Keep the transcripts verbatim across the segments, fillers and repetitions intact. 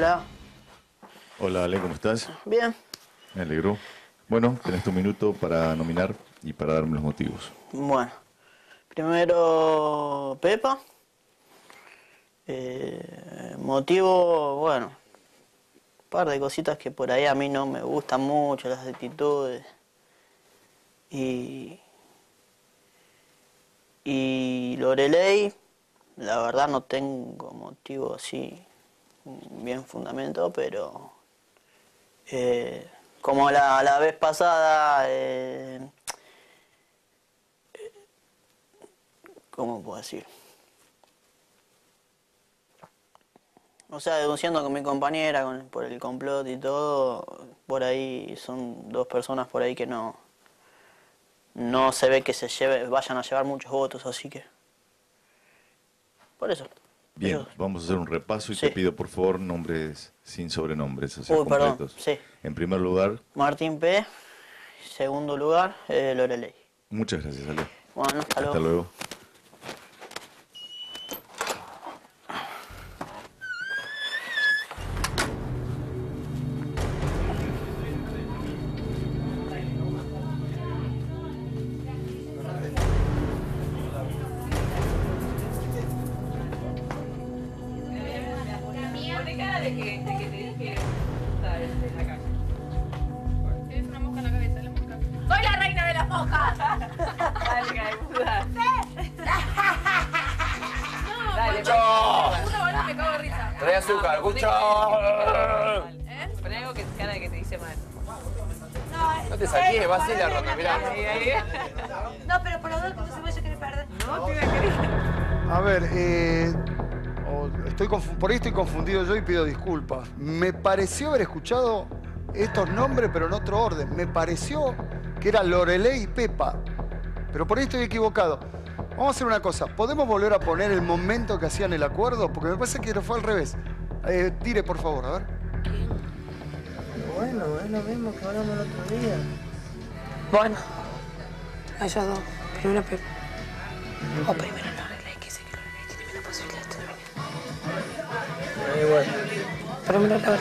Hola. Hola Ale, ¿cómo estás? Bien. Me alegro. Bueno, tenés tu minuto para nominar y para darme los motivos. Bueno. Primero, Pepa. Eh, motivo, bueno, un par de cositas que por ahí a mí no me gustan mucho, las actitudes. Y... Y Loreley, la verdad no tengo motivo así bien fundamento, pero... Eh, como la, la vez pasada... Eh, ¿Cómo puedo decir? O sea, denunciando con mi compañera con, por el complot y todo, por ahí son dos personas por ahí que no no se ve que se lleve, vayan a llevar muchos votos, así que por eso. Bien, Ellos, vamos a hacer un repaso y sí. te pido por favor nombres sin sobrenombres, o sea, Uy, perdón, completos. sí. En primer lugar, Martín P. Segundo lugar, eh, Loreley. muchas gracias Ale. Bueno, hasta luego. Hasta luego. Pone cara de que, de que te dije puta desde la calle. Tienes una mosca en la cabeza, la mosca. ¡Soy la reina de las moscas! Dale, cara de puta. No, dale, ¡Cucho! puta boludo, me cago de risa. Trae azúcar, ¡Cucho! ¿Eh? Pon algo que cara de que te dice mal. No te saqué, va así la ronda, mirá. Ahí, ahí. No, pero por lo menos que no se vaya a querer perder. No, tiene que ir. A ver, eh, o- estoy confu- por ahí estoy confundido yo y pido disculpas. Me pareció haber escuchado estos nombres, pero en otro orden. Me pareció que era Loreley y Pepa, pero por ahí estoy equivocado. Vamos a hacer una cosa. ¿Podemos volver a poner el momento que hacían el acuerdo? Porque me parece que fue al revés. Eh, tire, por favor, a ver. Bueno, es lo mismo que hablamos el otro día. Bueno, a ellos dos. Primero Pepe. O primero Loreley, que sé que Loreley tiene menos posibilidades todavía. Eh, bueno. Primero Loreley.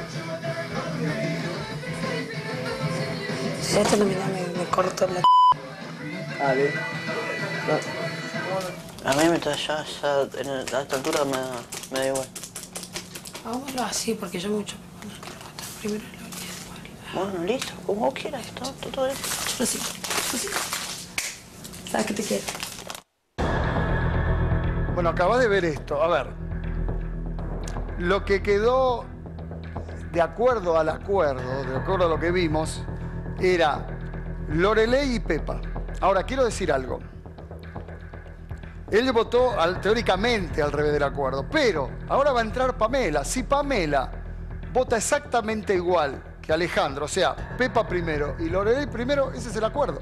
Si ya te nominé, me, me corto la... Dale. A mí me está ya, ya en el- a esta altura me, da- me da igual. Hagámoslo así, porque yo mucho me quiero matar. Primero Loreley, después. Bueno, listo, como vos quieras, todo, todo, todo eso. Yo sí, yo sí. Sabes que te quiero. Bueno, acabas de ver esto. A ver. Lo que quedó de acuerdo al acuerdo, de acuerdo a lo que vimos, era Loreley y Pepa. Ahora, quiero decir algo. Él votó al- teóricamente al revés del acuerdo, pero ahora va a entrar Pamela. Si Pamela vota exactamente igual que Alejandro, o sea, Pepa primero y Loreley primero, ese es el acuerdo.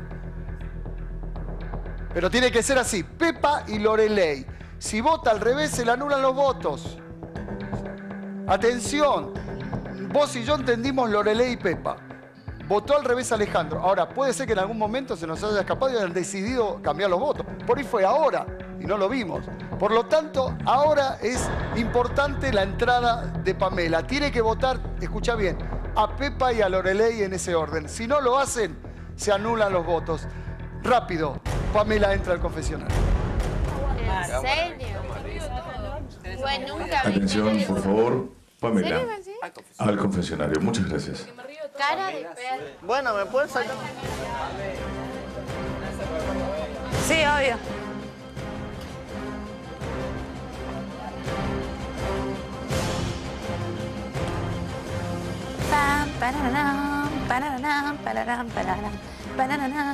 Pero tiene que ser así, Pepa y Loreley. Si vota al revés, se le anulan los votos. Atención, vos y yo entendimos Loreley y Pepa. Votó al revés Alejandro. Ahora, puede ser que en algún momento se nos haya escapado y hayan decidido cambiar los votos. Por ahí fue ahora y no lo vimos. Por lo tanto, ahora es importante la entrada de Pamela. Tiene que votar, escucha bien, a Pepa y a Loreley en ese orden. Si no lo hacen, se anulan los votos. Rápido, Pamela entra al confesionario. ¿En serio? Bueno, nunca vi Atención, por favor, Pamela, ¿En serio, así? al confesionario. Muchas gracias. Cara de perro. Bueno, ¿me pueden sacar? Sí, obvio. Pam, pararam, pararam, pararam, pararam, pararam.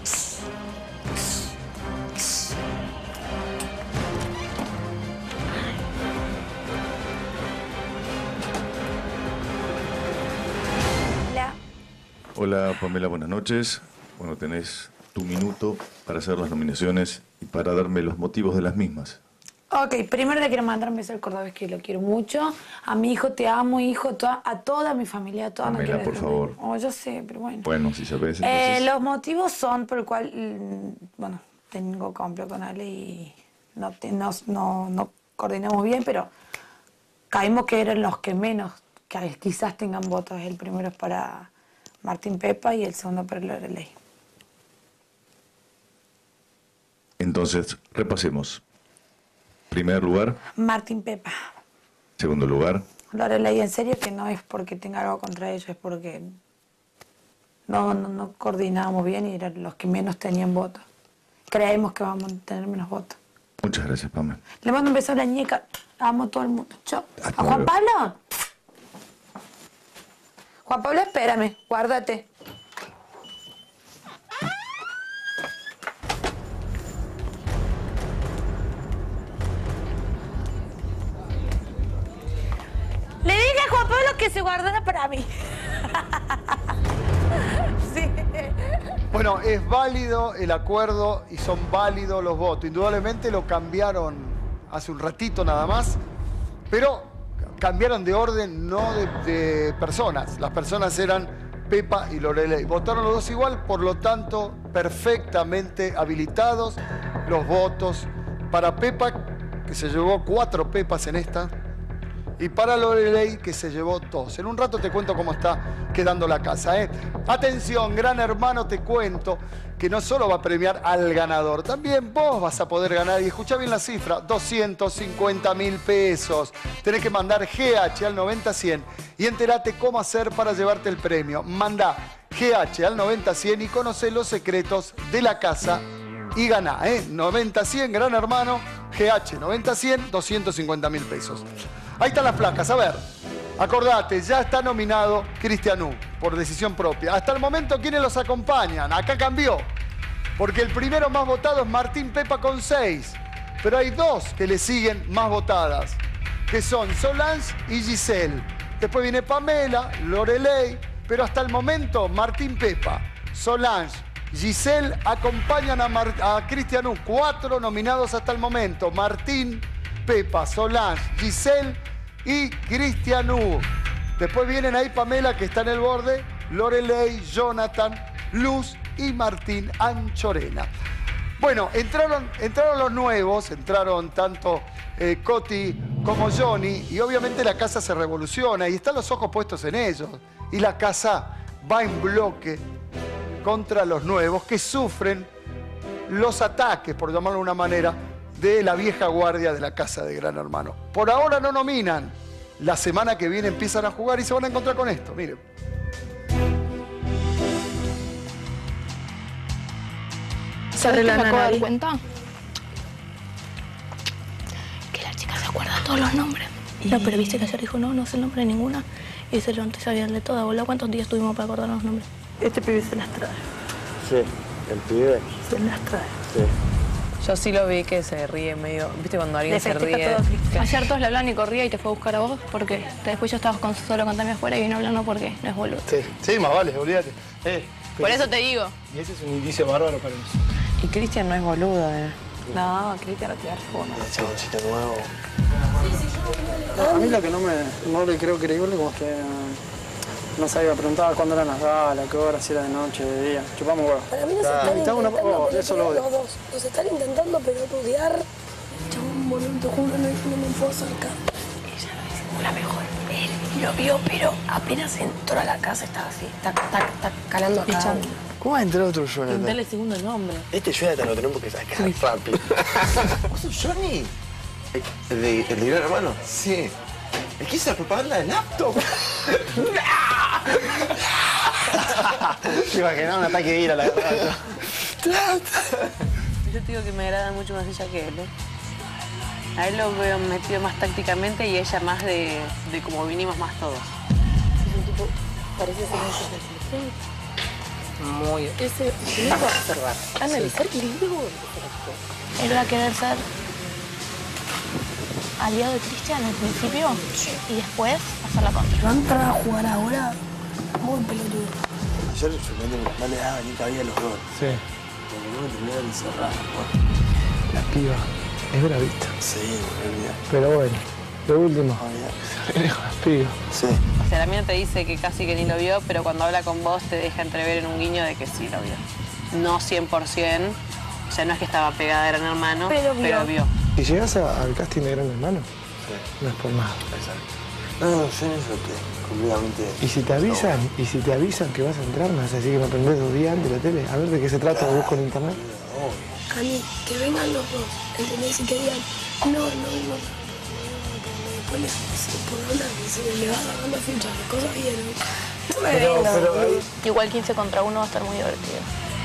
Hola. Hola Pamela, buenas noches. Bueno, tenés tu minuto para hacer las nominaciones y para darme los motivos de las mismas. Ok, primero le quiero mandar un beso al cordobés que lo quiero mucho. A mi hijo te amo, hijo, toda- a toda mi familia, a toda no Pamela, quiero por decirlo. favor. Oh, yo sé, pero bueno. Bueno, si sabes, Eh, entonces... los motivos son por el cual, mm, bueno, tengo complot con Ale y no, te- no, no, no coordinamos bien, pero caímos que eran los que menos, que quizás tengan votos. El primero es para Martín Pepa y el segundo para Loreley. Entonces, repasemos. Primer lugar. Martín Pepa. Segundo lugar. Loreley, en serio que no es porque tenga algo contra ellos, es porque no, no, no coordinábamos bien y eran los que menos tenían votos. Creemos que vamos a tener menos votos. Muchas gracias, Pamela. Le mando un beso a la ñeca. Amo a todo el mundo. Chao. Hasta ¿A Juan luego. Pablo? Juan Pablo, espérame. Guárdate. Le dije a Juan Pablo que se guardara para mí. Sí. Bueno, es válido el acuerdo y son válidos los votos. Indudablemente lo cambiaron hace un ratito nada más, pero cambiaron de orden, no de, de personas. Las personas eran Pepa y Loreley. Votaron los dos igual, por lo tanto, perfectamente habilitados los votos para Pepa, que se llevó cuatro Pepas en esta, y para Loreley, que se llevó dos. En un rato te cuento cómo está quedando la casa, ¿eh? Atención, Gran Hermano, te cuento que no solo va a premiar al ganador, también vos vas a poder ganar, y escuchá bien la cifra, doscientos cincuenta mil pesos. Tenés que mandar G H al noventa cien y enterate cómo hacer para llevarte el premio. Manda G H al noventa cien y conocé los secretos de la casa y ganá, ¿eh? noventa cien, Gran Hermano, G H noventa cien, doscientos cincuenta mil pesos. Ahí están las placas, a ver. Acordate, ya está nominado Cristianú por decisión propia. Hasta el momento, ¿quiénes los acompañan? Acá cambió, porque el primero más votado es Martín Pepa con seis. Pero hay dos que le siguen más votadas, que son Solange y Giselle. Después viene Pamela, Loreley, pero hasta el momento Martín Pepa, Solange, Giselle acompañan a, Mar a Cristianú. Cuatro nominados hasta el momento. Martín Pepa, Solange, Giselle y Cristianú. Después vienen ahí Pamela, que está en el borde, Loreley, Jonathan, Luz y Martín Anchorena. Bueno, entraron, entraron los nuevos, entraron tanto eh, Coti como Johnny, y obviamente la casa se revoluciona y están los ojos puestos en ellos. Y la casa va en bloque contra los nuevos, que sufren los ataques, por llamarlo de una manera, de la vieja guardia de la casa de Gran Hermano. Por ahora no nominan. La semana que viene empiezan a jugar y se van a encontrar con esto. Miren. Se arregla ¿Me acabo de dar nariz. cuenta? Que la chica se acuerda todos los nombres. No, pero viste que ayer dijo, no, no sé el nombre de ninguna. Y se levantó y sabía de todas. Hola, ¿cuántos días tuvimos para acordar los nombres? Este pibe se las trae. Sí, el pibe. Se las trae. Sí. Yo sí lo vi que se ríe medio, ¿viste cuando alguien Le se festeja ríe? todo Cristian. Ayer todos le hablaban y corría y te fue a buscar a vos. ¿Por qué? Después yo estaba con, solo con Tami afuera y vino hablando porque no es boludo. Sí, sí, más vale, olvídate. Eh, Por eso te digo. Y ese es un indicio bárbaro para nosotros. Y Cristian no es boludo, eh. No, Cristian no tiene forma. El chaboncito nuevo. A mí lo que no, me, no le creo creíble como es que no sabía preguntar cuándo eran las galas, qué hora, si era de noche, de día. Chupamos huevo. Para mí nos Ah, están te hago una- intentando oh, eso lo pelotudear odio. los dos. Nos están intentando pelotudear. Chabón, boludo, te juro, no, no me puedo acercar. Ella no es la mejor. Él lo vio, pero apenas entró a la casa estaba así. Tac, tac, tac, calando acá. Echando. ¿Cómo va a entrar otro Jonathan? Dale el segundo nombre. Este Jonathan lo tenemos que sacar rápido. ¿Vos sos Johnny? ¿El de, el de Gran Hermano? Sí. ¿El que hizo la propaganda del laptop? Se imaginaba un ataque de ira, la verdad. Yo te digo que me agrada mucho más ella que él, ¿eh? A él lo veo metido más tácticamente y ella más de, de como vinimos más todos. Es un tipo, parece ser muy inteligente. Muy. Ese, tiene que observar, analizar y luego... Él va a querer ser aliado de Cristian al principio y después hacer la contra. Va a entrar a jugar ahora muy pelotudo. Ayer realmente no le daba ni cabida a los dos. Sí. Porque no me terminaron de cerrar. La piba es bravita. Sí, me olvidé. Pero bueno, lo último. Olvidé. La piba. Sí. O sea, la mía te dice que casi que ni lo vio, pero cuando habla con vos te deja entrever en un guiño de que sí lo vio. No cien por cien, o sea, no es que estaba pegada a Gran Hermano, Pero vio. pero vio. ¿Y llegas a- al casting de Gran Hermano? No es por nada. No, no, yo en eso estoy completamente... Y si te avisan, no. y si te avisan que vas a entrar, me vas a decir que me prendés dos días antes de la tele. A ver de qué se trata, lo busco en internet. Cani, que vengan los dos, ¿entendés? Y que digan, no, no, no. Después les por hablar, se le va sacando fichas, las cosas bien. No me Pero, vengan. pero, pero, igual quince contra uno va a estar muy divertido.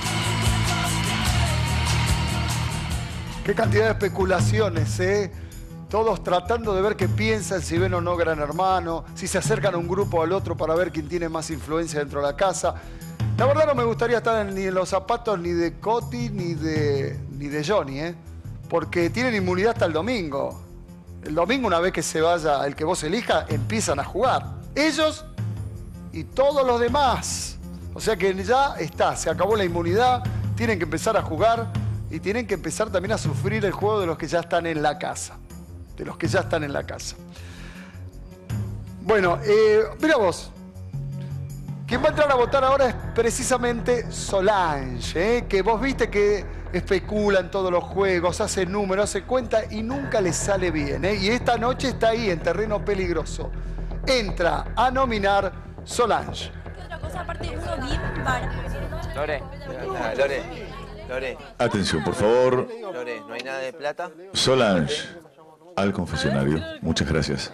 Qué cantidad de especulaciones, ¿eh? Todos tratando de ver qué piensan, si ven o no Gran Hermano, si se acercan a un grupo o al otro para ver quién tiene más influencia dentro de la casa. La verdad no me gustaría estar ni en los zapatos ni de Coti ni de, ni de Johnny, ¿eh? Porque tienen inmunidad hasta el domingo. El domingo, una vez que se vaya el que vos elijas, empiezan a jugar. Ellos y todos los demás. O sea que ya está, se acabó la inmunidad, tienen que empezar a jugar y tienen que empezar también a sufrir el juego de los que ya están en la casa. De los que ya están en la casa. Bueno, eh, mira vos. Quien va a entrar a votar ahora es precisamente Solange, ¿eh? Que vos viste que especula en todos los juegos, hace números, hace cuenta y nunca le sale bien, ¿eh? Y esta noche está ahí en terreno peligroso. Entra a nominar Solange. ¿Qué otra cosa aparte de uno bien barato? Lore, ah, Lore, Lore. Atención, por favor. Lore, ¿no hay nada de plata? Solange, al confesionario. Muchas gracias.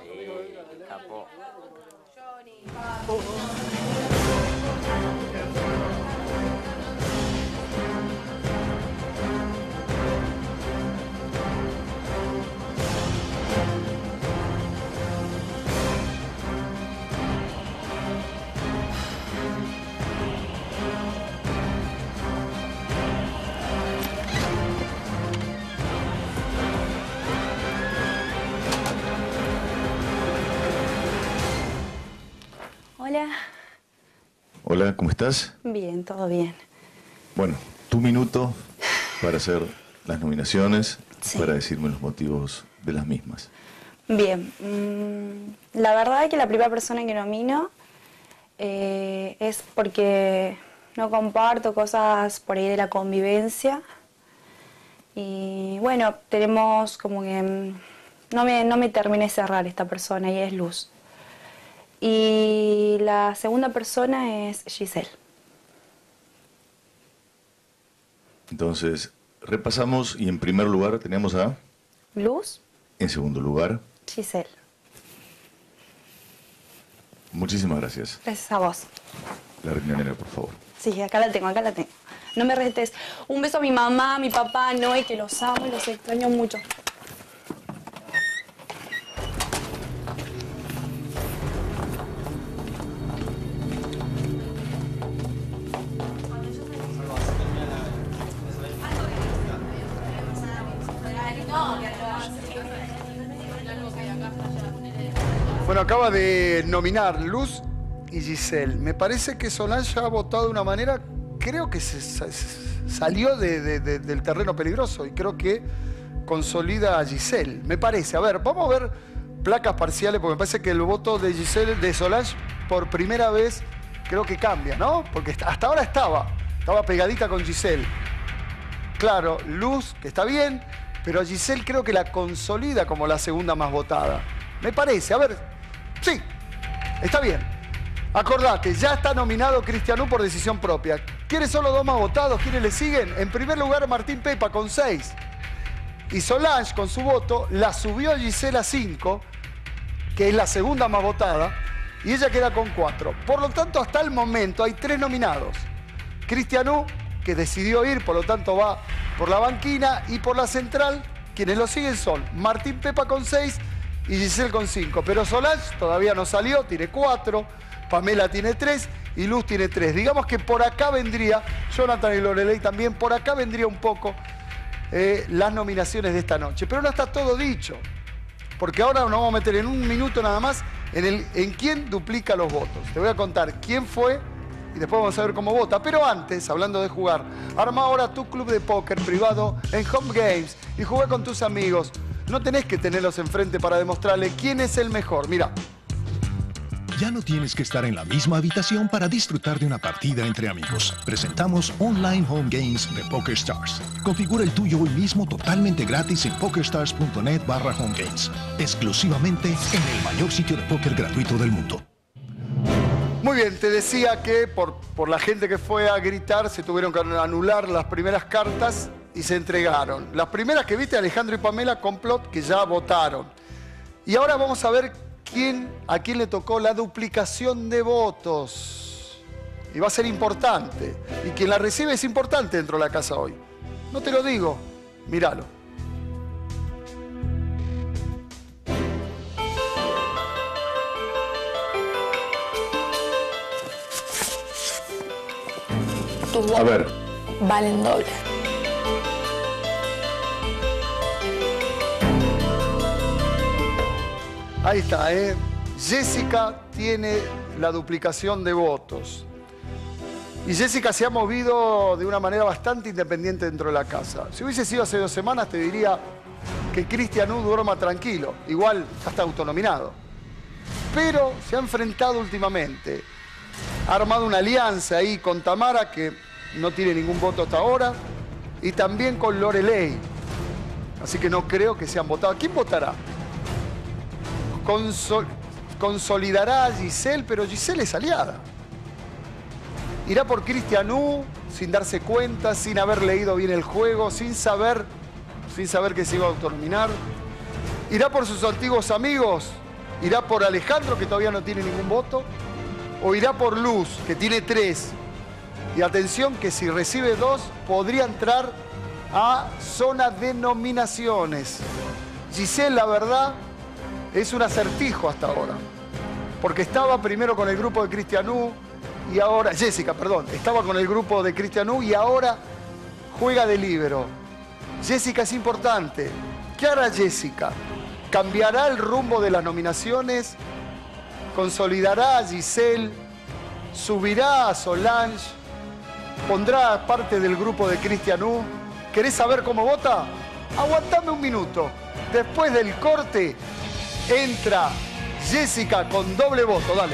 Hola. Hola, ¿cómo estás? Bien, todo bien. Bueno, tu minuto para hacer las nominaciones, Sí. para decirme los motivos de las mismas. Bien. Mm, la verdad es que la primera persona que nomino eh, es porque no comparto cosas por ahí de la convivencia. Y bueno, tenemos como que... mm, no me, no me terminé de cerrar esta persona y es Luz. Y la segunda persona es Giselle. Entonces, repasamos y en primer lugar tenemos a... Luz, En segundo lugar, Giselle. muchísimas gracias. Gracias a vos. La riñonera, por favor. Sí, acá la tengo, acá la tengo. No me retes. Un beso a mi mamá, a mi papá, Noé, que los amo y los extraño mucho. Bueno, acaba de nominar Luz y Giselle. Me parece que Solange ha votado de una manera, creo que se, se salió de, de, de, del terreno peligroso y creo que consolida a Giselle. Me parece. A ver, vamos a ver placas parciales porque me parece que el voto de Giselle, de Solange, por primera vez creo que cambia, ¿no? Porque hasta ahora estaba, estaba pegadita con Giselle. Claro, Luz, que está bien, pero a Giselle creo que la consolida como la segunda más votada. Me parece, a ver, sí, está bien. Acordate, ya está nominado Cristianú por decisión propia. ¿Quiénes son los dos más votados? ¿Quiénes le siguen? En primer lugar, Martín Pepa con seis. Y Solange, con su voto, la subió a Giselle a cinco, que es la segunda más votada, y ella queda con cuatro. Por lo tanto, hasta el momento hay tres nominados. Cristianú, que decidió ir, por lo tanto va por la banquina, y por la central, quienes lo siguen son Martín Pepa con seis y Giselle con cinco. Pero Solange todavía no salió, tiene cuatro, Pamela tiene tres y Luz tiene tres. Digamos que por acá vendría, Jonathan y Lorelei también, por acá vendría un poco eh, las nominaciones de esta noche. Pero no está todo dicho, porque ahora nos vamos a meter en un minuto nada más en, el, en quién duplica los votos. Te voy a contar quién fue y después vamos a ver cómo vota. Pero antes, hablando de jugar, arma ahora tu club de póker privado en Home Games y juega con tus amigos. No tenés que tenerlos enfrente para demostrarle quién es el mejor. Mira. Ya no tienes que estar en la misma habitación para disfrutar de una partida entre amigos. Presentamos Online Home Games de PokerStars. Configura el tuyo hoy mismo totalmente gratis en pokerstars.net barra home games. Exclusivamente en el mayor sitio de póker gratuito del mundo. Muy bien, te decía que por, por la gente que fue a gritar se tuvieron que anular las primeras cartas y se entregaron. Las primeras que viste, Alejandro y Pamela Complot, que ya votaron. Y ahora vamos a ver quién, a quién le tocó la duplicación de votos. Y va a ser importante. Y quien la recibe es importante dentro de la casa hoy. No te lo digo, míralo. A ver. Valen doble. Ahí está, ¿eh? Jessica tiene la duplicación de votos. Y Jessica se ha movido de una manera bastante independiente dentro de la casa. Si hubiese sido hace dos semanas, te diría que Cristian U duerma tranquilo. Igual ya está autonominado. Pero se ha enfrentado últimamente. Ha armado una alianza ahí con Tamara, que no tiene ningún voto hasta ahora. Y también con Loreley. Así que no creo que sean votados. ¿Quién votará? Consol- consolidará a Giselle, pero Giselle es aliada. Irá por Cristian U, sin darse cuenta, sin haber leído bien el juego, sin saber, sin saber que se iba a autonominar. Irá por sus antiguos amigos, irá por Alejandro, que todavía no tiene ningún voto, o irá por Luz, que tiene tres. Y atención que si recibe dos, podría entrar a zona de nominaciones. Giselle, la verdad, es un acertijo hasta ahora. Porque estaba primero con el grupo de Cristian U y ahora... Jessica, perdón. Estaba con el grupo de Cristian U y ahora juega de líbero. Jessica es importante. ¿Qué hará Jessica? ¿Cambiará el rumbo de las nominaciones? ¿Consolidará a Giselle? ¿Subirá a Solange? ¿Pondrá parte del grupo de Cristian U? ¿Querés saber cómo vota? Aguantame un minuto. Después del corte... entra Jessica con doble voto, dale.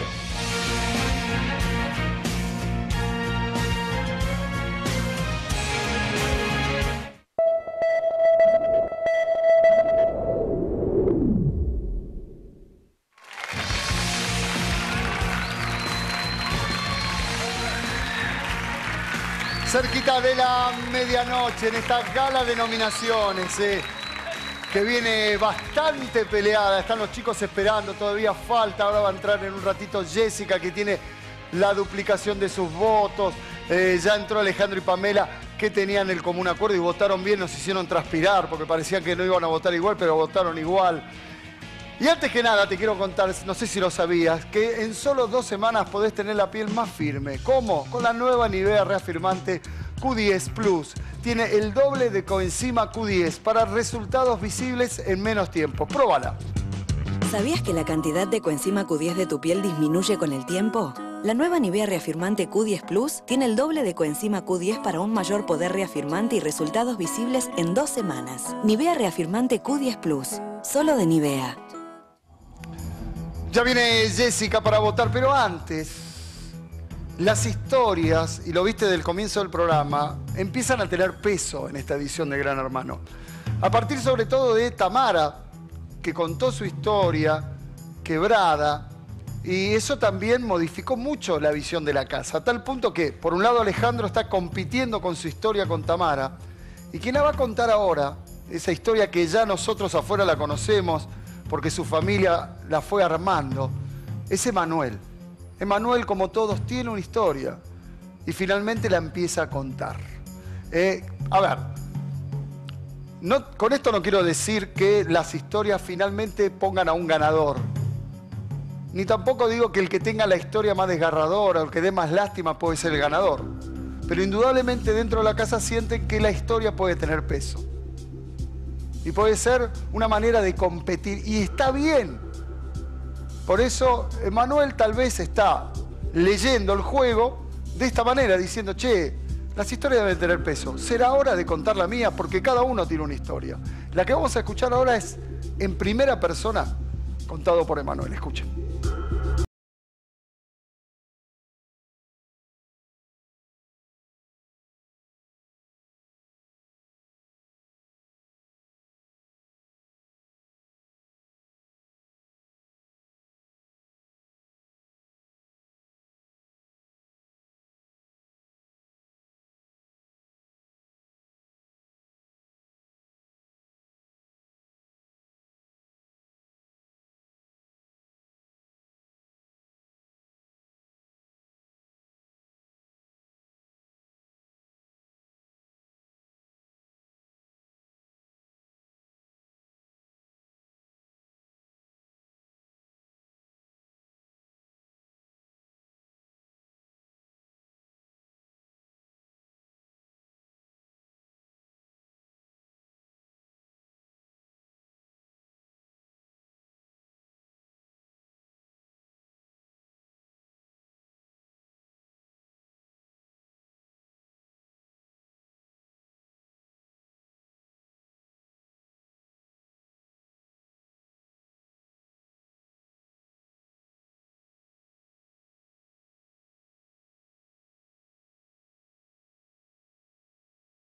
Cerquita de la medianoche en esta gala de nominaciones, eh. que viene bastante peleada. Están los chicos esperando, todavía falta. Ahora va a entrar en un ratito Jessica, que tiene la duplicación de sus votos. Eh, ya entró Alejandro y Pamela, que tenían el común acuerdo y votaron bien, nos hicieron transpirar, porque parecía que no iban a votar igual, pero votaron igual. Y antes que nada te quiero contar, no sé si lo sabías, que en solo dos semanas podés tener la piel más firme. ¿Cómo? Con la nueva Nivea Reafirmante Q diez Plus. Tiene el doble de coenzima Q diez para resultados visibles en menos tiempo. Próbala. ¿Sabías que la cantidad de coenzima Q diez de tu piel disminuye con el tiempo? La nueva Nivea Reafirmante Q diez Plus tiene el doble de coenzima Q diez para un mayor poder reafirmante y resultados visibles en dos semanas. Nivea Reafirmante Q diez Plus. Solo de Nivea. Ya viene Jessica para votar, pero antes, las historias, y lo viste del comienzo del programa, empiezan a tener peso en esta edición de Gran Hermano. A partir sobre todo de Tamara, que contó su historia quebrada, y eso también modificó mucho la visión de la casa, a tal punto que, por un lado, Alejandro está compitiendo con su historia con Tamara, y quien la va a contar ahora, esa historia que ya nosotros afuera la conocemos, porque su familia la fue armando, es Emanuel. Emanuel, como todos, tiene una historia y finalmente la empieza a contar. Eh, a ver, no, con esto no quiero decir que las historias finalmente pongan a un ganador. Ni tampoco digo que el que tenga la historia más desgarradora o el que dé más lástima puede ser el ganador. Pero indudablemente dentro de la casa sienten que la historia puede tener peso. Y puede ser una manera de competir. Y está bien. Por eso, Emanuel tal vez está leyendo el juego de esta manera, diciendo, che, las historias deben tener peso. Será hora de contar la mía, porque cada uno tiene una historia. La que vamos a escuchar ahora es en primera persona, contado por Emanuel. Escuchen.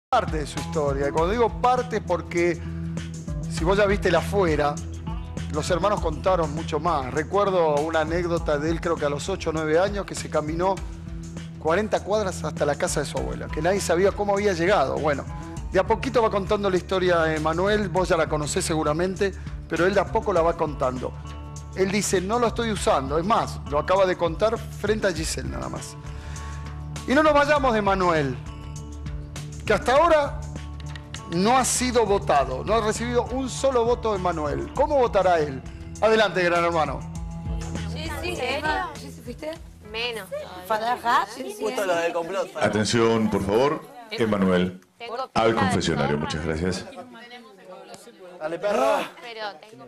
parte de su historia. Y cuando digo parte es porque si vos ya viste la afuera, los hermanos contaron mucho más. Recuerdo una anécdota de él, creo que a los ocho o nueve años, que se caminó cuarenta cuadras hasta la casa de su abuela, que nadie sabía cómo había llegado. Bueno, de a poquito va contando la historia de Manuel, vos ya la conocés seguramente, pero él de a poco la va contando. Él dice, no lo estoy usando, es más, lo acaba de contar frente a Giselle nada más. Y no nos vayamos de Manuel, que hasta ahora no ha sido votado, no ha recibido un solo voto de Manuel. ¿Cómo votará él? Adelante, gran hermano. Sí, sí, ¿Sí fuiste? Menos. Justo lo del complot. Atención, por favor, Emanuel. Al confesionario, muchas gracias. Dale, perro. Pero tengo...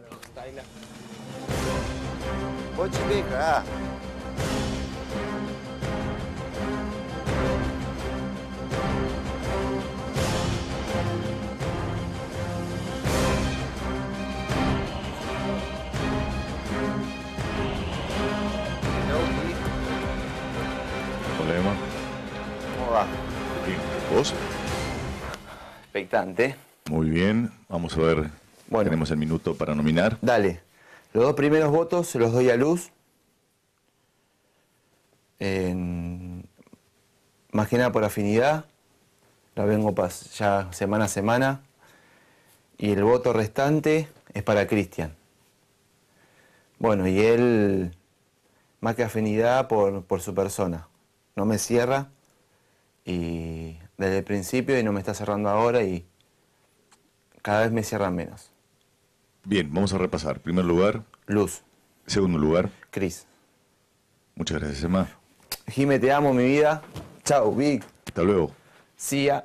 Vos chica. Problema. ¿Cómo va? Bien. ¿Vos? Expectante. Muy bien. Vamos a ver. Bueno. Tenemos el minuto para nominar. Dale. Los dos primeros votos se los doy a Luz. En... Más que nada por afinidad. La vengo pas- ya semana a semana. Y el voto restante es para Cristian. Bueno, y él, más que afinidad, por, por su persona. No me cierra. Y desde el principio y no me está cerrando ahora y cada vez me cierran menos. Bien, vamos a repasar. Primer lugar. Luz. Segundo lugar. Cris. Muchas gracias, Emma. Jime, te amo, mi vida. Chao, Vic. Hasta luego. See ya.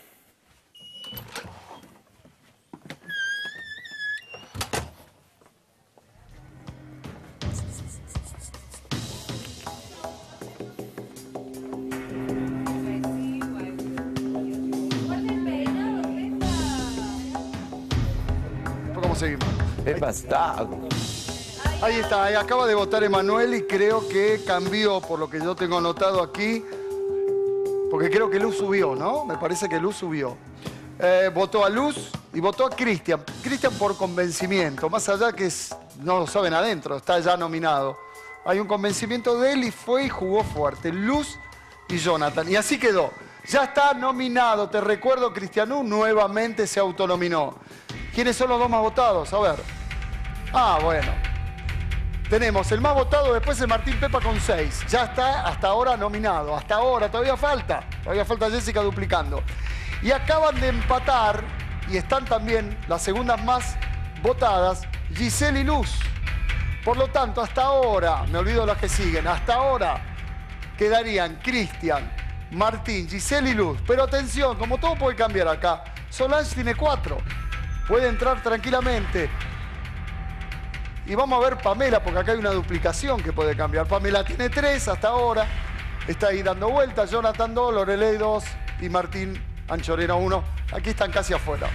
¿Cómo seguimos? Pepa está. Ahí está, ahí acaba de votar Emanuel y creo que cambió por lo que yo tengo anotado aquí, porque creo que Luz subió, ¿no? Me parece que Luz subió. Eh, votó a Luz y votó a Cristian. Cristian por convencimiento, más allá que es, no lo saben adentro, está ya nominado. Hay un convencimiento de él y fue y jugó fuerte. Luz y Jonathan. Y así quedó. Ya está nominado. Te recuerdo, Cristianú nuevamente se autonominó. ¿Quiénes son los dos más votados? A ver. Ah, bueno. Tenemos el más votado, después el Martín Pepa con seis. Ya está hasta ahora nominado. Hasta ahora, todavía falta. Todavía falta Jessica duplicando. Y acaban de empatar, y están también las segundas más votadas, Giselle y Luz. Por lo tanto, hasta ahora, me olvido las que siguen, hasta ahora quedarían Cristian, Martín, Giselle y Luz. Pero atención, como todo puede cambiar acá, Solange tiene cuatro. Puede entrar tranquilamente. Y vamos a ver Pamela, porque acá hay una duplicación que puede cambiar. Pamela tiene tres hasta ahora. Está ahí dando vueltas. Jonathan dos, Lorelei dos y Martín Anchorena uno. Aquí están casi afuera.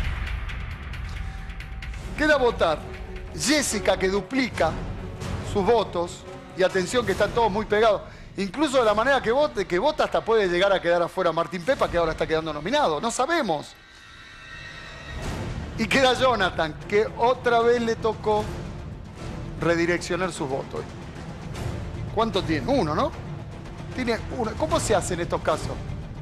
Queda votar Jessica, que duplica sus votos. Y atención que están todos muy pegados. Incluso de la manera que vote, que vota hasta puede llegar a quedar afuera Martín Pepa, que ahora está quedando nominado. No sabemos. Y queda Jonathan, que otra vez le tocó redireccionar sus votos. ¿Cuánto tiene? Uno, ¿no? Tiene uno. ¿Cómo se hace en estos casos?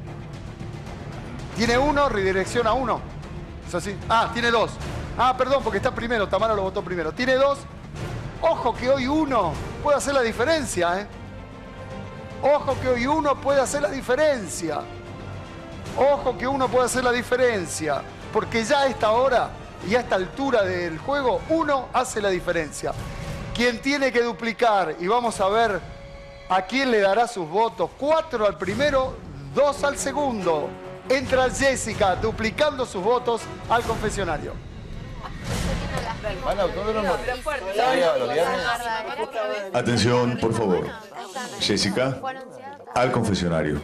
Tiene uno, redirecciona uno. ¿Es así? Ah, tiene dos. Ah, perdón, porque está primero. Tamara lo votó primero. Tiene dos. Ojo que hoy uno puede hacer la diferencia, ¿eh? Ojo que hoy uno puede hacer la diferencia. Ojo que uno puede hacer la diferencia. Porque ya a esta hora y a esta altura del juego, uno hace la diferencia. Quien tiene que duplicar, y vamos a ver a quién le dará sus votos. Cuatro al primero, dos al segundo. Entra Jessica duplicando sus votos al confesionario. Atención, por favor. Jessica, al confesionario.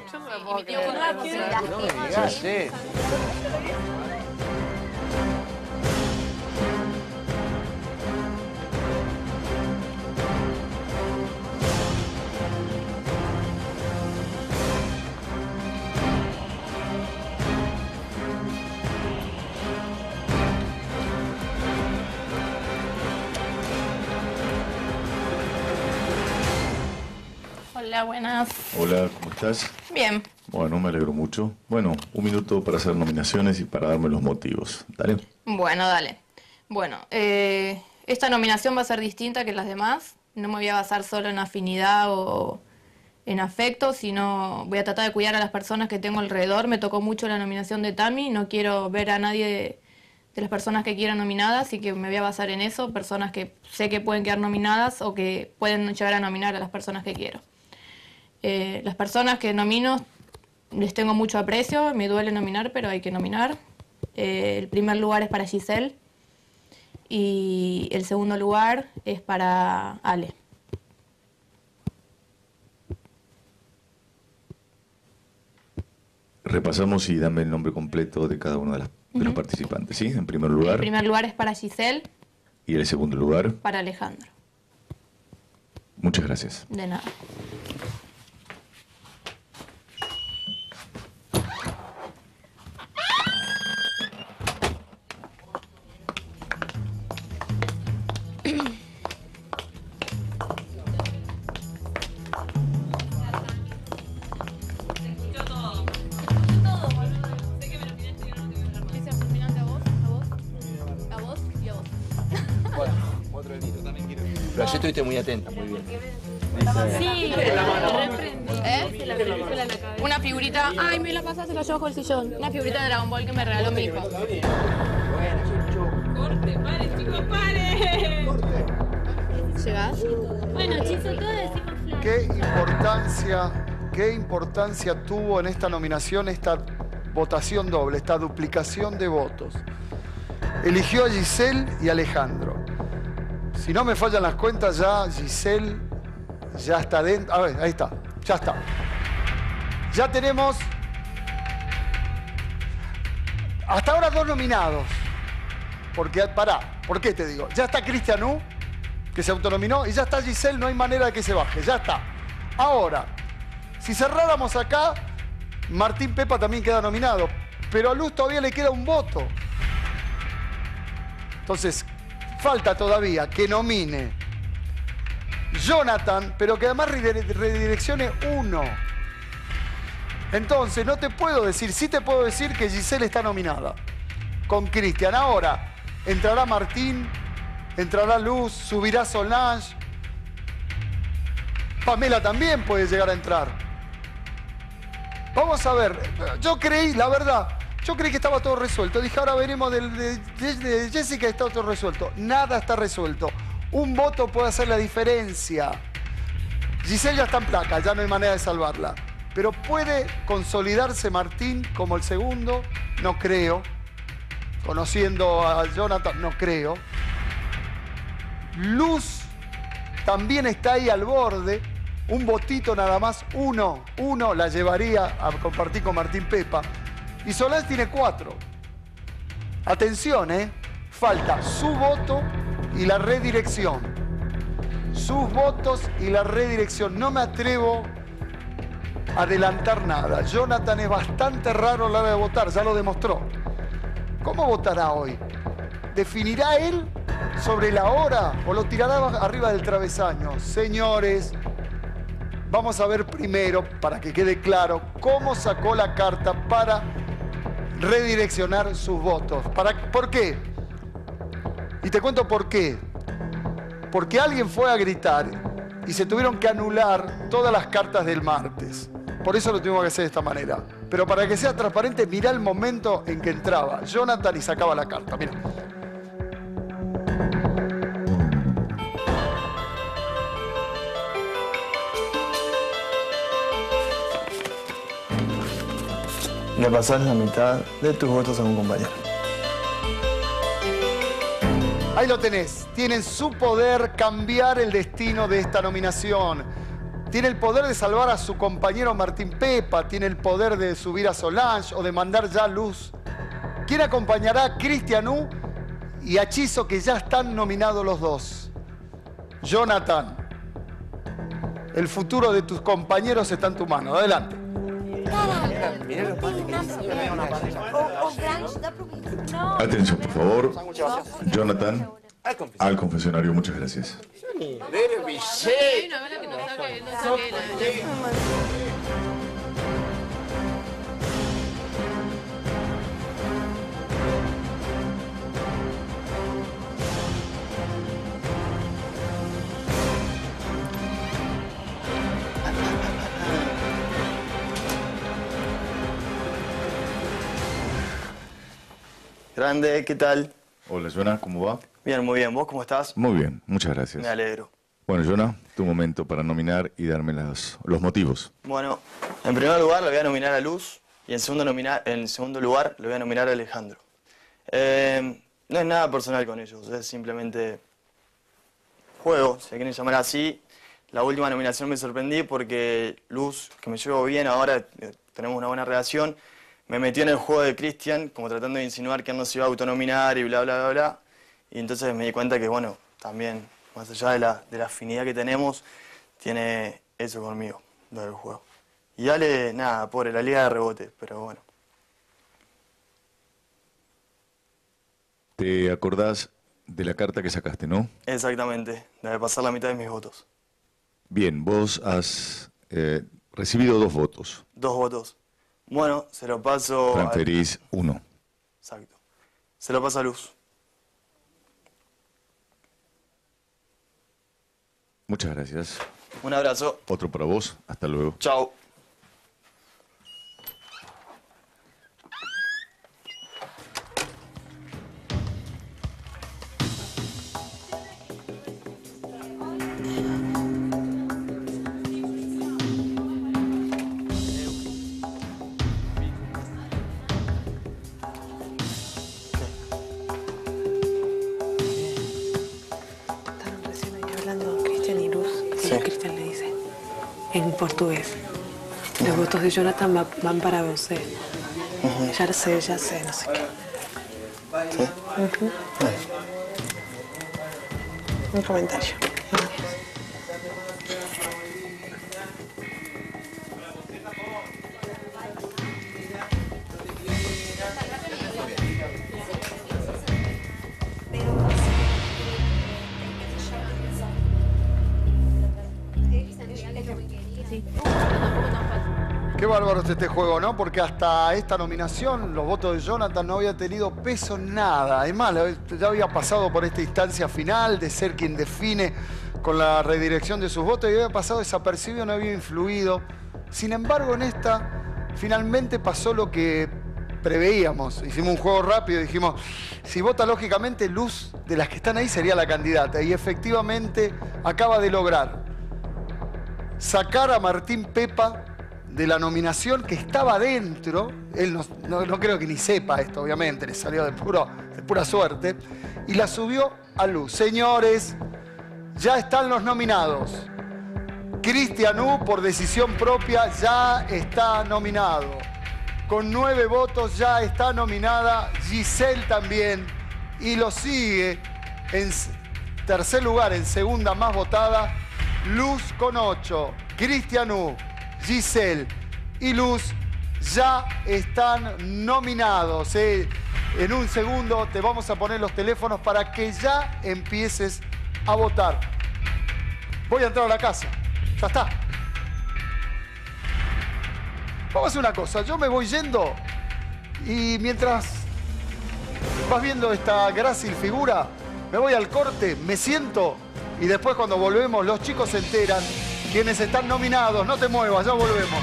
Hola, buenas. Hola, ¿cómo estás? Bien. Bueno, me alegro mucho. Bueno, un minuto para hacer nominaciones y para darme los motivos. Dale. Bueno, dale. Bueno, eh, esta nominación va a ser distinta que las demás. No me voy a basar solo en afinidad o en afecto, sino voy a tratar de cuidar a las personas que tengo alrededor. Me tocó mucho la nominación de Tami. No quiero ver a nadie de, de las personas que quiero nominadas, así que me voy a basar en eso. Personas que sé que pueden quedar nominadas o que pueden llegar a nominar a las personas que quiero. Eh, las personas que nomino les tengo mucho aprecio, me duele nominar, pero hay que nominar. Eh, el primer lugar es para Giselle y el segundo lugar es para Ale. Repasamos y dame el nombre completo de cada uno de, las, de los participantes, ¿sí? En primer lugar. El primer lugar es para Giselle. Y el segundo lugar. Para Alejandro. Muchas gracias. De nada. Pero ayer estuviste muy atenta, muy bien. Sí, ¿eh? Una figurita. Ay, me la pasaste, la llevo bajo el sillón. Una figurita de Dragon Ball que me regaló mi hijo. Corte, pare, chicos, pare. ¿Llegás? Bueno, chicos, todo decimos flor. ¿Qué importancia, qué importancia tuvo en esta nominación esta votación doble, esta duplicación de votos? Eligió a Giselle y a Alejandro. Si no me fallan las cuentas, ya Giselle ya está dentro. A ver, ahí está, ya está. Ya tenemos hasta ahora dos nominados. Porque, pará, ¿por qué te digo? Ya está Cristian U, que se autonominó, y ya está Giselle, no hay manera de que se baje, ya está. Ahora, si cerráramos acá, Martín Pepa también queda nominado, pero a Luz todavía le queda un voto. Entonces, falta todavía que nomine Jonathan, pero que además redireccione uno. Entonces, no te puedo decir, sí te puedo decir que Giselle está nominada con Cristian. Ahora, entrará Martín, entrará Luz, subirá Solange. Pamela también puede llegar a entrar. Vamos a ver, yo creí, la verdad, yo creí que estaba todo resuelto. Dije, ahora veremos del, de, de Jessica, está todo resuelto. Nada está resuelto. Un voto puede hacer la diferencia. Giselle ya está en placa, ya no hay manera de salvarla. Pero ¿puede consolidarse Martín como el segundo? No creo. Conociendo a Jonathan, no creo. Luz también está ahí al borde. Un votito nada más, uno, uno la llevaría a compartir con Martín Pepa. Y Solange tiene cuatro. Atención, ¿eh? Falta su voto y la redirección. Sus votos y la redirección. No me atrevo a adelantar nada. Jonathan es bastante raro a la hora de votar, ya lo demostró. ¿Cómo votará hoy? ¿Definirá él sobre la hora o lo tirará arriba del travesaño? Señores, vamos a ver primero, para que quede claro, cómo sacó la carta para redireccionar sus votos. ¿Para, ¿Por qué? Y te cuento por qué. Porque alguien fue a gritar y se tuvieron que anular todas las cartas del martes. Por eso lo tuvimos que hacer de esta manera. Pero para que sea transparente, mirá el momento en que entraba Jonathan y sacaba la carta. Mira. Le pasás la mitad de tus votos a un compañero. Ahí lo tenés. Tienen su poder cambiar el destino de esta nominación. Tiene el poder de salvar a su compañero Martín Pepa. Tiene el poder de subir a Solange o de mandar ya Luz. ¿Quién acompañará a Cristian U y a Chizo, que ya están nominados los dos? Jonathan, el futuro de tus compañeros está en tu mano. Adelante. Atención, por favor. Jonathan, Al confesionario. Al confesionario, muchas gracias. Dele billete. No, no, que no saque, no saque la... Grande, ¿qué tal? Hola, Jonah, ¿cómo va? Bien, muy bien. ¿Vos cómo estás? Muy bien, muchas gracias. Me alegro. Bueno, Jonah, tu momento para nominar y darme las, los motivos. Bueno, en primer lugar le voy a nominar a Luz y en segundo, nominar, en segundo lugar le voy a nominar a Alejandro. Eh, no es nada personal con ellos, es simplemente juego, si quieren llamar así. La última nominación me sorprendí porque Luz, que me llevo bien ahora, eh, tenemos una buena relación, me metió en el juego de Cristian, como tratando de insinuar que él no se iba a autonominar y bla, bla, bla, bla. Y entonces me di cuenta que, bueno, también, más allá de la, de la afinidad que tenemos, tiene eso conmigo, lo del juego. Y Ale, nada, pobre, la liga de rebote, pero bueno. ¿Te acordás de la carta que sacaste, no? Exactamente, debe pasar la mitad de mis votos. Bien, vos has eh, recibido dos votos. Dos votos. Bueno, se lo paso... Transferís a... uno. Exacto. Se lo paso a Luz. Muchas gracias. Un abrazo. Otro para vos. Hasta luego. Chao. En portugués. Los votos de Jonathan va, van para vos. Eh. Uh-huh. Ya sé, ya sé, no sé qué. ¿Sí? Uh-huh. Un comentario. Qué bárbaro es este juego, ¿no? Porque hasta esta nominación los votos de Jonathan no habían tenido peso nada. Además, ya había pasado por esta instancia final de ser quien define con la redirección de sus votos y había pasado desapercibido, no había influido. Sin embargo, en esta finalmente pasó lo que preveíamos. Hicimos un juego rápido y dijimos, si vota lógicamente, Luz de las que están ahí sería la candidata. Y efectivamente acaba de lograr sacar a Martín Pepa de la nominación que estaba dentro. Él no, no, no creo que ni sepa esto, obviamente, le salió de, puro, de pura suerte, y la subió a Luz. Señores, ya están los nominados. Cristian U, por decisión propia, ya está nominado. Con nueve votos ya está nominada Giselle también, y lo sigue en tercer lugar, en segunda más votada, Luz con ocho. Cristian U, Giselle y Luz ya están nominados. ¿eh? En un segundo te vamos a poner los teléfonos para que ya empieces a votar. Voy a entrar a la casa. Ya está. Vamos a hacer una cosa. Yo me voy yendo y mientras vas viendo esta grácil figura, me voy al corte, me siento y después cuando volvemos los chicos se enteran quienes están nominados. No te muevas, ya volvemos.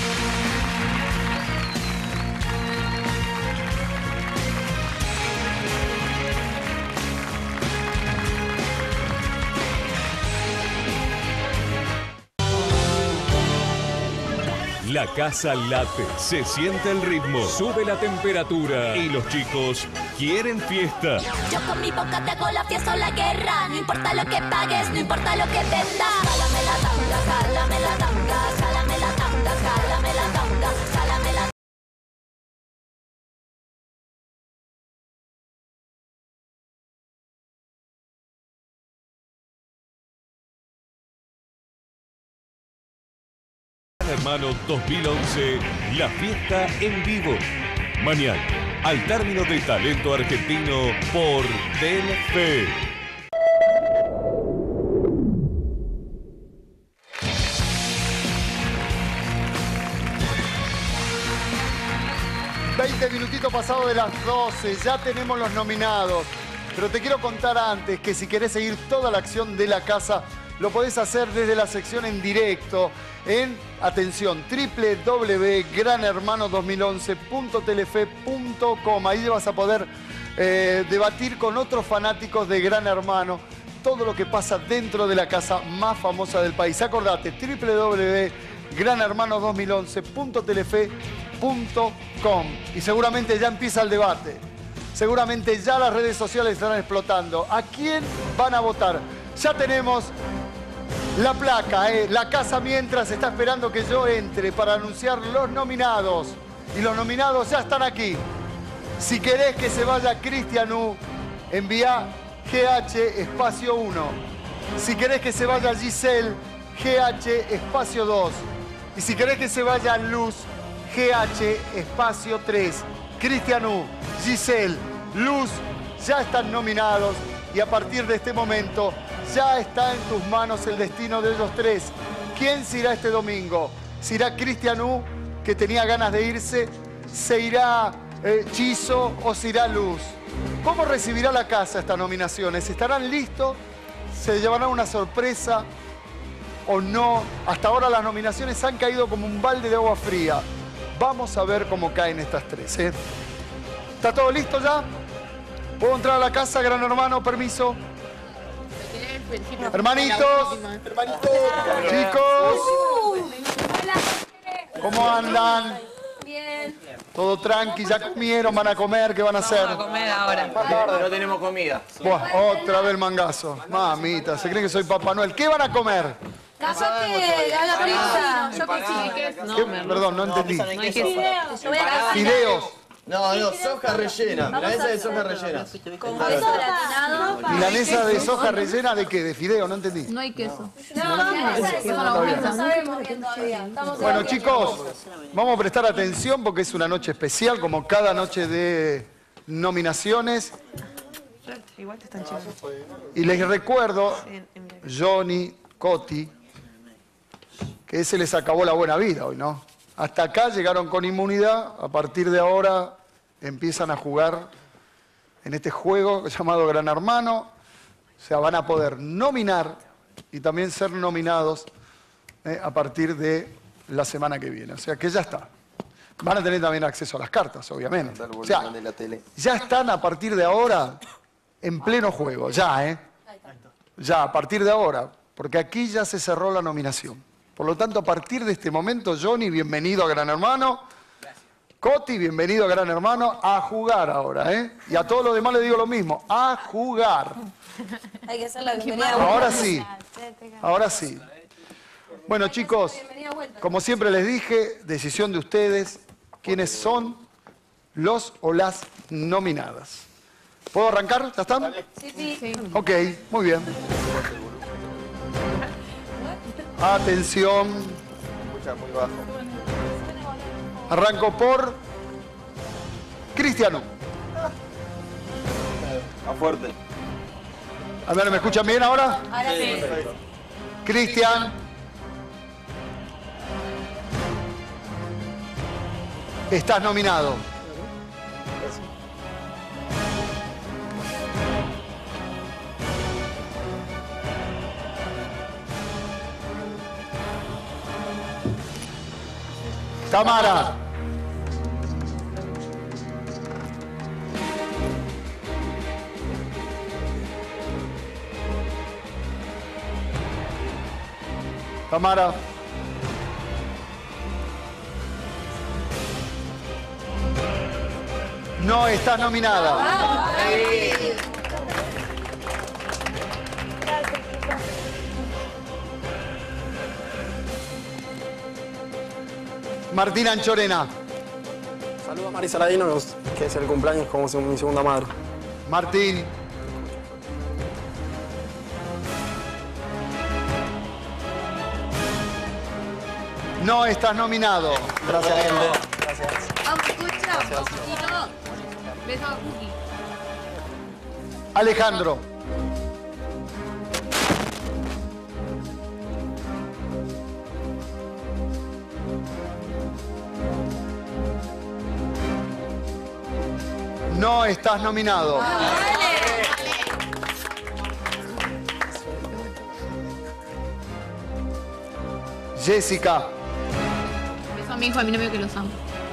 La casa late, se siente el ritmo, sube la temperatura y los chicos quieren fiesta. Yo con mi boca te hago la fiesta o la guerra. No importa lo que pagues, no importa lo que vendas. Jálame la tanga, jálame la tanga, jálame la tanga, jálame la tanga, jálame la tanga. Hermano dos mil once, la fiesta en vivo. Mañana, al término de Talento Argentino por Telefe. minuto pasado de las doce, ya tenemos los nominados. Pero te quiero contar antes que si querés seguir toda la acción de la casa, lo podés hacer desde la sección en directo en, atención, doble u doble u doble u punto gran hermano dos mil once punto telefe punto com. Ahí vas a poder eh, debatir con otros fanáticos de Gran Hermano todo lo que pasa dentro de la casa más famosa del país. Acordate, doble u doble u doble u punto gran hermano dos mil once punto telefe punto com. Y seguramente ya empieza el debate. Seguramente ya las redes sociales estarán explotando. ¿A quién van a votar? Ya tenemos la placa, ¿eh? La casa mientras está esperando que yo entre para anunciar los nominados. Y los nominados ya están aquí. Si querés que se vaya Cristian U, envía G H espacio uno. Si querés que se vaya Giselle, G H espacio dos. Y si querés que se vaya Luz, G H espacio tres. Cristian U, Giselle, Luz, ya están nominados. Y a partir de este momento, ya está en tus manos el destino de ellos tres. ¿Quién se irá este domingo? ¿Se irá Cristian U, que tenía ganas de irse? ¿Se irá eh, Chizo o se irá Luz? ¿Cómo recibirá la casa estas nominaciones? ¿Estarán listos? ¿Se llevarán una sorpresa o no? Hasta ahora las nominaciones han caído como un balde de agua fría. Vamos a ver cómo caen estas tres, ¿eh? ¿Está todo listo ya? ¿Puedo entrar a la casa, Gran Hermano? Permiso. Hermanitos, hermanitos, chicos, ¿cómo andan? Bien. Todo tranqui, ya comieron, van a comer, ¿qué van a hacer? Vamos a comer ahora. No tenemos comida. Buah, otra vez el mangazo. Mamita, se creen que soy Papá Noel. ¿Qué van a comer? Capaz que haga pizza. Yo pensé que ¿Qué? Perdón, no entendí. no hay queso. Fideos. No, no, soja rellena. Milanesa de soja rellena. Con queso gratinado. ¿Milanesa de soja rellena de qué? ¿De fideo? No entendí. No hay queso. No, no sabemos bien todavía. Estamos Bueno, en- chicos, vamos a prestar atención porque es una noche especial, como cada noche de nominaciones. Igual te están chicos. Y les recuerdo, Johnny, Coti, que se les acabó la buena vida hoy, ¿no? Hasta acá llegaron con inmunidad, a partir de ahora empiezan a jugar en este juego llamado Gran Hermano. O sea, van a poder nominar y también ser nominados eh, a partir de la semana que viene. O sea, que ya está. Van a tener también acceso a las cartas, obviamente. O sea, ya están a partir de ahora en pleno juego, ya, ¿eh? Ya, a partir de ahora, porque aquí ya se cerró la nominación. Por lo tanto, a partir de este momento, Johnny, bienvenido a Gran Hermano. Coti, bienvenido a Gran Hermano. A jugar ahora, ¿eh? Y a todos los demás les digo lo mismo, a jugar. Hay que hacer la bienvenida. Ahora sí, ahora sí. Bueno, chicos, como siempre les dije, decisión de ustedes, quiénes son los o las nominadas. ¿Puedo arrancar? ¿Ya están? Sí, sí. Ok, muy bien. Atención. Escucha muy bajo. Arranco por Cristiano. A fuerte. A ver, ¿me escuchan bien ahora? Ahora sí. Cristian. Estás nominado. Tamara. Tamara. No estás nominada. Martín Anchorena. Saludos a Mari Saladino, que es el cumpleaños como mi segunda madre. Martín. No estás nominado. Gracias, gente. Gracias. Vamos, escucha. Si no, beso a Cookie. Alejandro. No estás nominado. Jessica. Beso a mi hijo, a mi novio que los amo.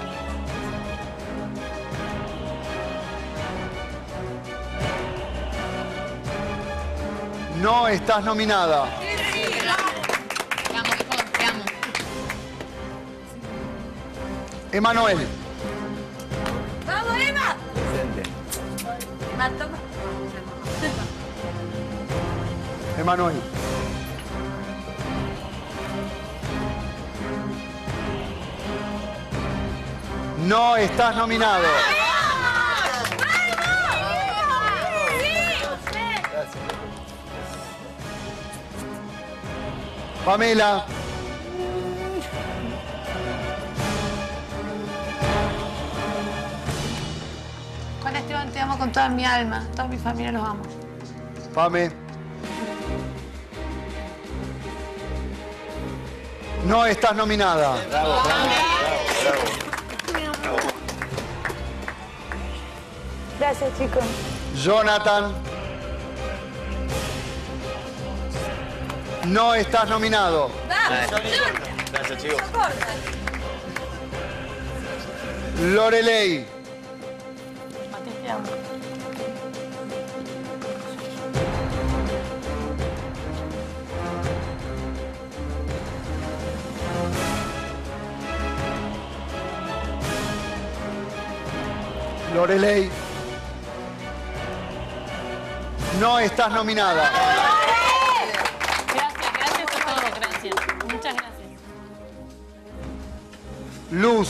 No estás nominada. Te amo, hijo, te amo. Emanuel. ¡Vamos, Emma! Presente. Emma, toma. Emanuel. No estás nominado. Pamela. Juan Esteban, te amo con toda mi alma. Toda mi familia los amo. Pame. No estás nominada. Bravo, bravo, bravo, bravo. Gracias, chicos. Jonathan. No estás nominado. Gracias, chicos. Loreley. Mati, te amo. Loreley. No estás nominada. Gracias, gracias a todos, gracias. Muchas gracias. Luz.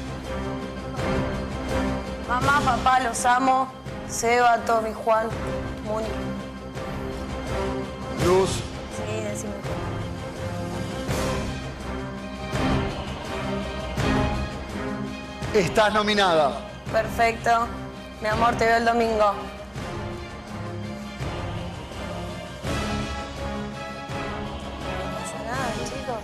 Mamá, papá, los amo. Seba, Tommy, Juan, Muni. Luz. Sí, decime. Estás nominada. Perfecto. Mi amor, te veo el domingo. No pasa nada, chicos.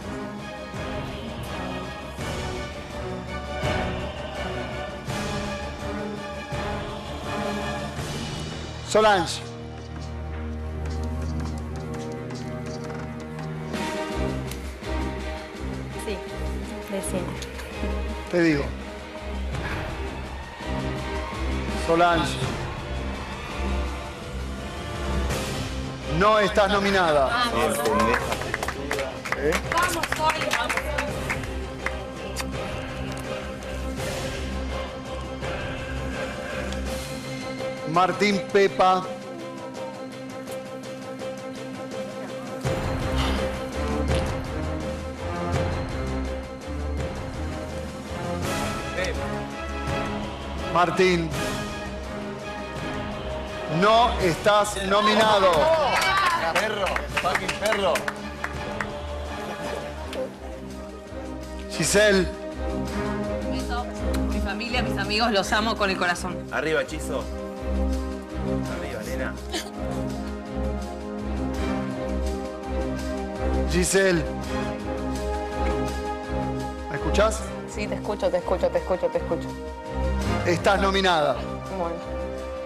Solange. Sí, decime. Te digo. Solange. No estás nominada. ¿Eh? Vamos, Sol. Martín Pepa. Martín. No estás nominado. Perro, fucking perro. Giselle. Beso. Mi familia, mis amigos, los amo con el corazón. Arriba, hechizo. Arriba, nena. Giselle. ¿Me escuchás? Sí, te escucho, te escucho, te escucho, te escucho. Estás nominada. Bueno.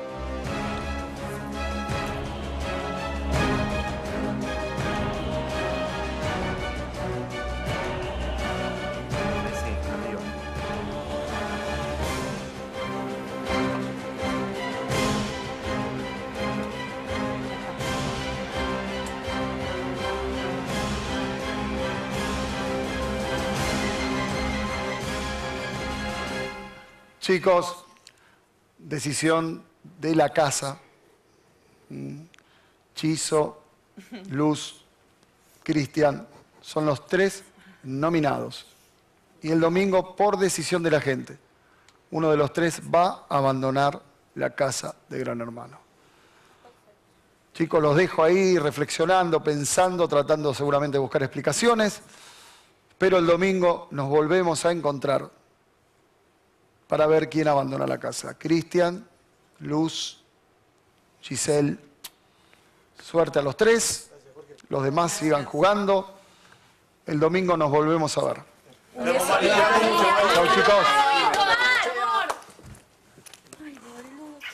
Chicos, decisión de la casa. Mm. Chizo, Luz, Cristian, son los tres nominados. Y el domingo, por decisión de la gente, uno de los tres va a abandonar la casa de Gran Hermano. Chicos, los dejo ahí reflexionando, pensando, tratando seguramente de buscar explicaciones. Pero el domingo nos volvemos a encontrar para ver quién abandona la casa. Cristian, Luz, Giselle. Suerte a los tres. Los demás sigan jugando. El domingo nos volvemos a ver. Chao, chicos.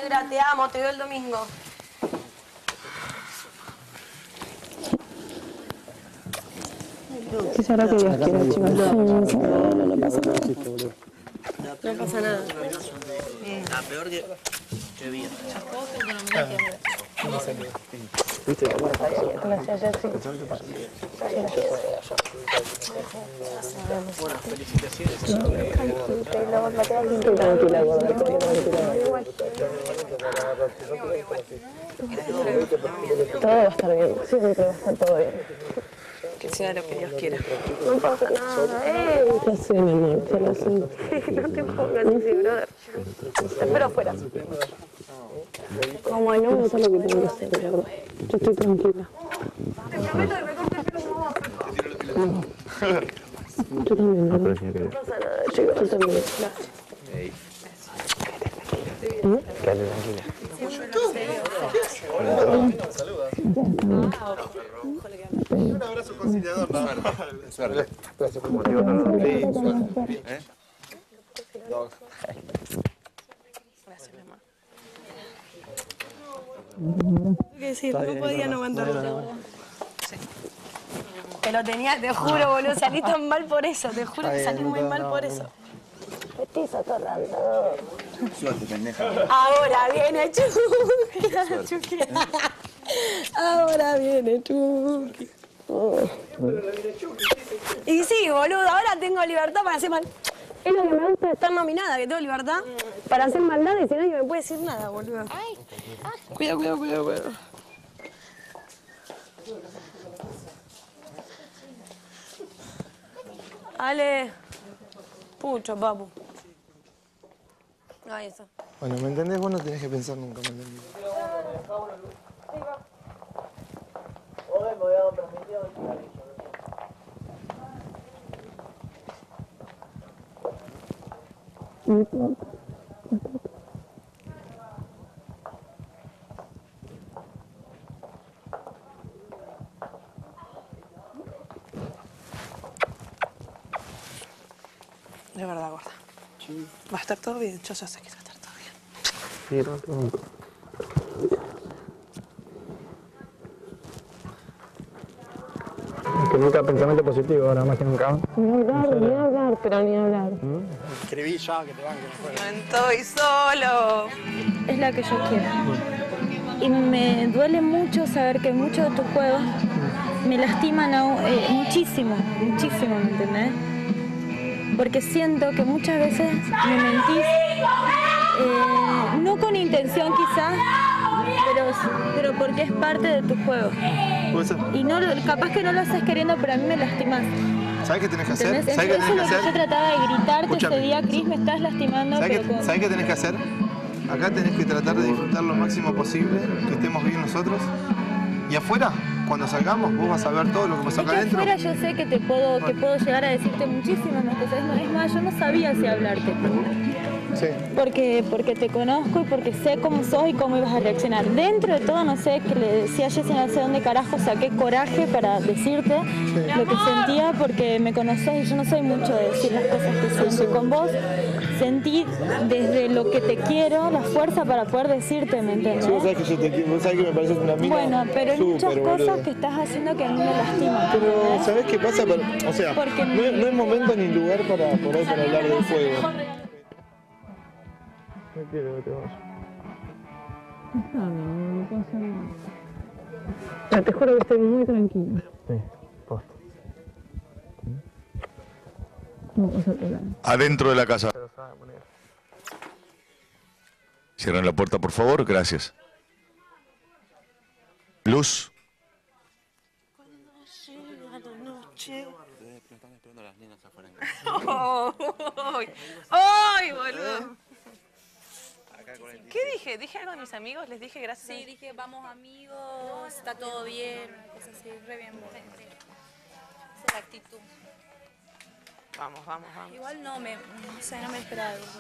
negra, te amo, te veo el domingo. ¿Qué será que Dios quiere, chicos? No, no, no, no pasa nada. No pasa nada. La peor que, que vi. Gracias, Jessy. Buenas felicitaciones. Tranquila, gorda. Todo va a estar bien, siempre va a estar todo bien. Que sea lo que Dios quiera. No pasa nada, eh. Ya sé, mi amor, ya lo sé. No te pongas así, brother. Te espero afuera. Como no, no sé lo que tengo que hacer, la verdad. Yo estoy tranquila. No. Yo también, ¿no? No pasa nada, chicos. Yo también. ¿Eh? Quédate tranquila. Un abrazo conciliador. Suerte. Gracias por motivo también. Sí, suerte. ¿Eh? Gracias, mi amor. ¿Qué decir? No podía no aguantarlo. Te lo tenía, te juro, boludo. Salí tan mal por eso. Te juro que salí muy mal por eso. Me estoy atorando. Suerte, pendeja. Ahora viene Chucky. Chucky. Ahora viene Chucky. Oh. Y sí, boludo, ahora tengo libertad para hacer mal. Es lo que me gusta de estar nominada, que tengo libertad para hacer maldades y si nadie me puede decir nada, boludo. Ay, ay. Cuidado, cuidado, cuidado, cuidado. Ale. Pucho, papu. Ahí está. Bueno, ¿me entendés? Vos no tenés que pensar nunca, ¿me entendés? De verdad, gorda. Sí. Va a estar todo bien. Yo ya sé que va a estar todo bien. Sí, no, no. Que nunca pensamiento positivo, ahora más que nunca. Ni hablar, ni hablar, pero ni hablar. Escribí ya, que te van, que no fuera. No estoy solo. Es la que yo quiero. Y me duele mucho saber que muchos de tus juegos me lastiman a- eh, muchísimo, muchísimo, ¿me entendés? Porque siento que muchas veces me mentís, eh, no con intención quizás, pero, pero porque es parte de tu juego. Puede ser. Y no, lo- capaz que no lo haces queriendo, pero a mí me lastimas. ¿Sabés qué tenés que hacer? ¿Entendés? ¿Sabés qué Eso tenés es que lo que yo hacer? trataba de gritarte Escúchame. ese día, Cris, me estás lastimando, ¿Sabés pero qué, con... ¿Sabés qué tenés que hacer? Acá tenés que tratar de disfrutar lo máximo posible, que estemos bien nosotros. Y afuera, cuando salgamos, vos vas a ver todo lo que pasó Es acá que adentro. afuera yo sé que te puedo, que puedo llegar a decirte muchísimas más cosas. Es más- Es más, yo no sabía si hablarte. Sí. Porque, porque te conozco y porque sé cómo sos y cómo ibas a reaccionar. Dentro de todo, no sé, que le decía a Jessy, no sé dónde carajo saqué coraje para decirte lo que sentía porque me conoces y yo no soy mucho de decir las cosas que siento. Y con vos sentí desde lo que te quiero la fuerza para poder decirte, ¿me entendés? Sí, vos sabés que yo te quiero, vos sabés que me pareces una mina. Bueno, pero hay muchas súper cosas boluda. que estás haciendo que a mí me lastiman. Pero, ¿sabés qué pasa? Pero, o sea, Porque- no, no hay momento ni lugar para, por ahí, para hablar del juego. No quiero que te vayas. Está bien, no puedo hacer nada. Pero te juro que estoy muy tranquila. Sí, posta. No puedo hacer nada. Adentro de la casa. Cierren la puerta, por favor. Gracias. Luz. ¡Ay! ¡Ay, boludo! ¿Qué dije? ¿Dije algo de mis amigos? ¿Les dije gracias? Sí, dije, vamos amigos, está todo bien, cosas así, re bien. Esa es la actitud. Vamos, vamos, vamos. Igual no me, no sé, no me esperaba algo.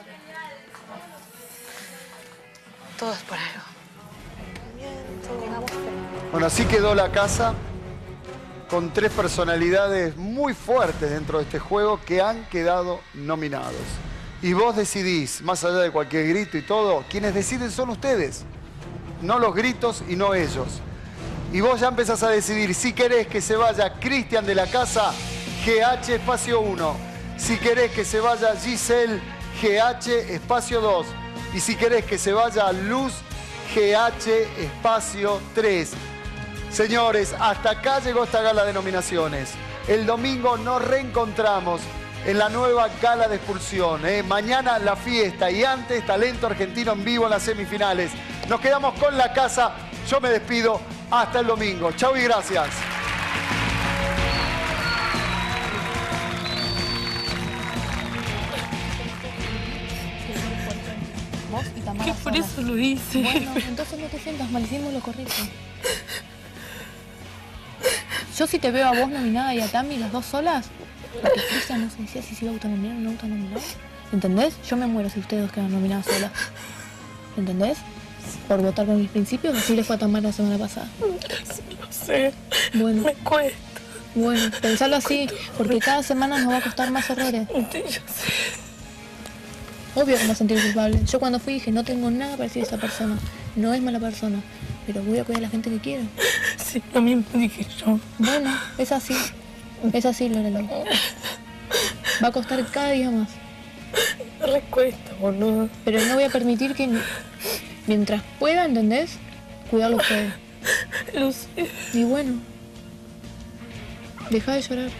Todo es por algo. Tengamos fe. Bueno, así quedó la casa con tres personalidades muy fuertes dentro de este juego que han quedado nominados. y vos decidís, más allá de cualquier grito y todo, quienes deciden son ustedes, no los gritos y no ellos. Y vos ya empezás a decidir si querés que se vaya Cristian de la casa, G H espacio uno. Si querés que se vaya Giselle, G H espacio dos. Y si querés que se vaya Luz, G H espacio tres. Señores, hasta acá llegó esta gala de nominaciones. El domingo nos reencontramos en la nueva gala de expulsión. ¿eh? Mañana la fiesta y antes talento argentino en vivo en las semifinales. Nos quedamos con la casa. Yo me despido. Hasta el domingo. Chau y gracias. Que por eso lo hice. Bueno, entonces no te sientas mal, hicimos lo correcto. Yo si te veo a vos nominada y a Tami, las dos solas, porque Cristian no se decía si se iba a autonominar o no autonominar. ¿Entendés? Yo me muero si ustedes dos quedan nominadas solas. ¿Entendés? Por votar por mis principios, así les fue tan mal la semana pasada. Sí, lo sé. Bueno. Me cuesta. Bueno, pensalo así, porque cada semana nos va a costar más errores. Sí, yo sé. Obvio que me sentir culpable. Yo cuando fui dije, no tengo nada para decir a esa persona. No es mala persona, pero voy a cuidar a la gente que quiero. Sí, lo mismo dije yo. Bueno, es así. Es así, Lorelai. Va a costar cada día más. Me recuesta, boludo. Pero no voy a permitir que, mientras pueda, ¿entendés? Cuidarlo ustedes. Lo sé. Y bueno, deja de llorar.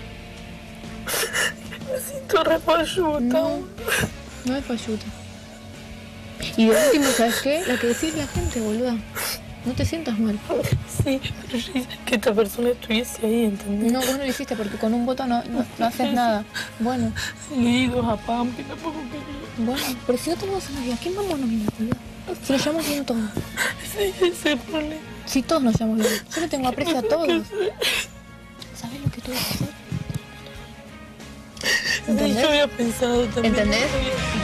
Me siento re falluta. No, no es falluta. Y de último, ¿sabes qué? Lo que decís la gente, boluda. No te sientas mal. Sí, pero yo hice que esta persona estuviese ahí, ¿entendés? No, vos no lo hiciste porque con un voto no, no, no haces nada. Bueno. Leí dos a Pam, que tampoco quería. Bueno, pero si no tenemos a nadie, ¿a quién vamos a nominar, boluda? Si nos llevamos bien todos. Sí, ese es el problema. Si todos nos llevamos bien. Yo le tengo aprecio a todos. ¿Sabes lo que tuve que hacer? Sí, yo había pensado también. ¿Entendés?